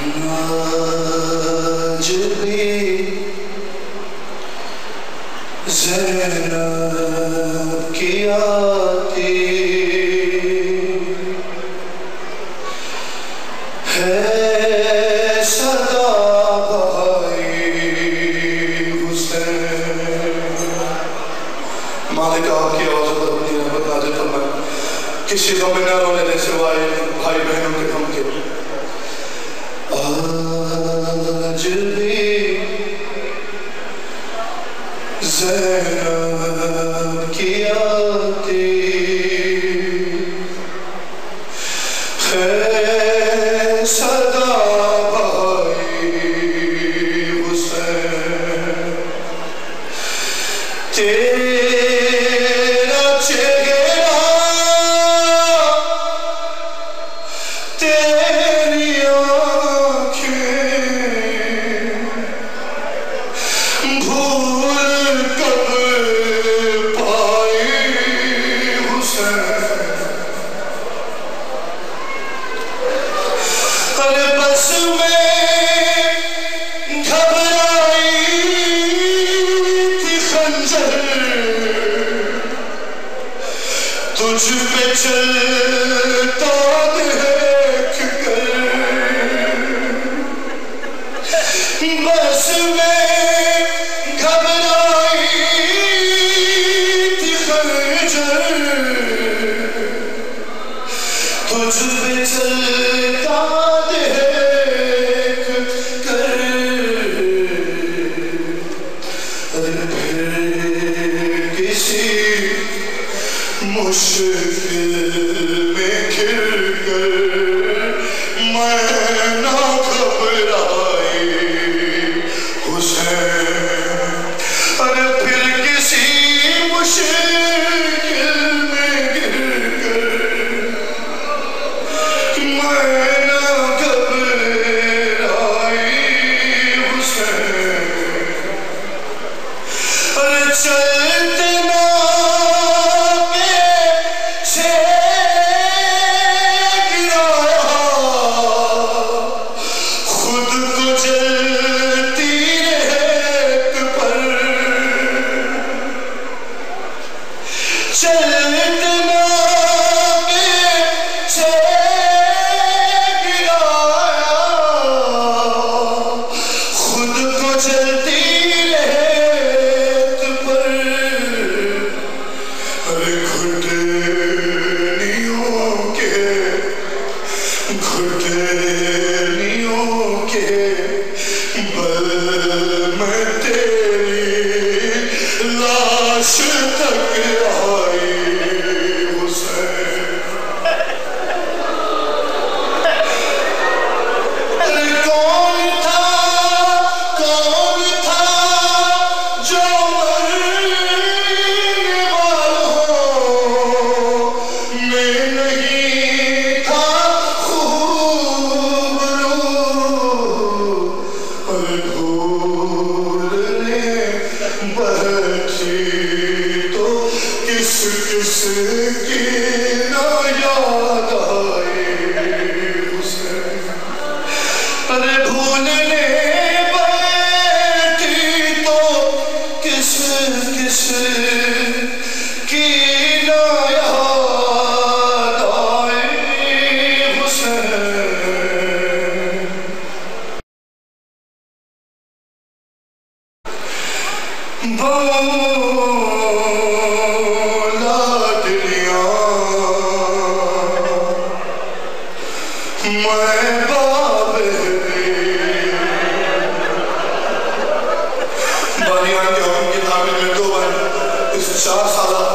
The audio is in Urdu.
آج بھی زینب کی آتی ہے صدا بھائی حسین۔ مالک آپ کی آواز پر اپنی رحمت نازل فرمائے، کسی غم میں نہ رونے دے سوائے بھائی بہنوں کے غم کے۔ آج بھی زینب کی آتی ہے صدا بھائی حسین، تیرا چہرہ تیری آنکھیں بھول کب پائی حسین، ارے بس میں گھبرائی تھی خنجر تجھ پہ چلتا دیکھ کر، بس میں گھبرائی تھی خنجر تجھ پہ چلتا دیکھ کر، ارے پھر کسی مشکل میں گر کر میں نہ گھبرائی حسین، ارے پھر کسی مشکل میں گر کر میں نہ گھبرائی حسین، ارے چلتے نہ چار سالہ